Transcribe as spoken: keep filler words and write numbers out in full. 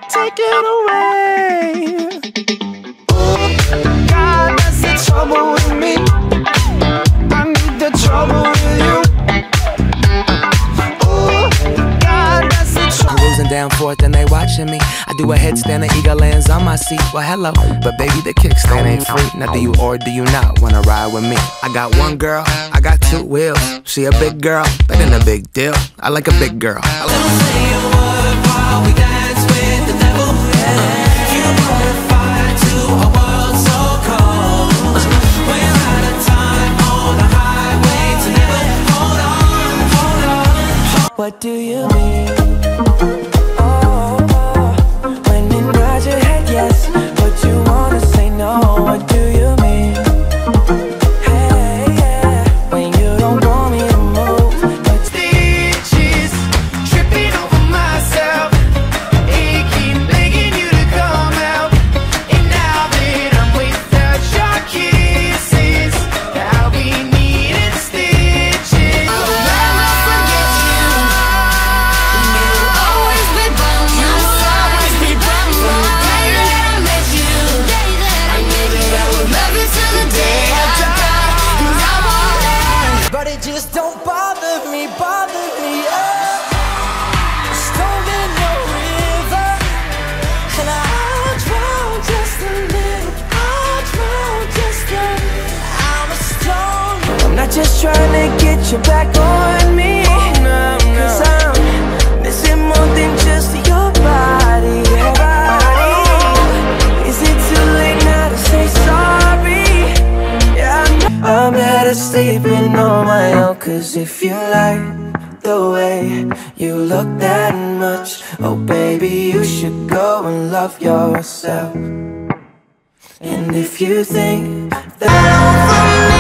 take it away. Oh, God, that's the trouble with me. I need the trouble with you. Oh, God, that's the trouble. Cruising down Fourth and they watching me. I do a headstand, the eagle lands on my seat. Well, hello, but baby, the kickstand ain't free. Now, do you or do you not wanna ride with me? I got one girl, I got two wheels. She a big girl, that ain't a big deal. I like a big girl. I like Don't say a word while we dance with the devil. Yeah. You put a fire to a world so cold. We're out of time on the highway to never. Hold on, hold on. What do you mean? Oh, oh, when you nod your head yes, but you wanna say no. What do you mean? Hey, yeah, when you don't want me to move, but Stitches, tripping over myself, aching, begging you to come out. And now that I'm without your kisses, I'll be needing stitches. I'll never forget you. You'll always be by me. You'll always be by me. From the day that I met you, I knew that I would love you till the day I die. And I won't let. but it just don't bother me, bother me. Oh, storm in your river, and I'll drown just a little. I'll drown just a little. I'm a storm. I'm not just trying to get you back on me. No, no. Cause I'm missing more than just your body, your body. Is it too late now to say sorry? Yeah, I know I'm better sleeping on my own. Cause if you like the way you look that much, oh baby, you should go and love yourself. And if you think that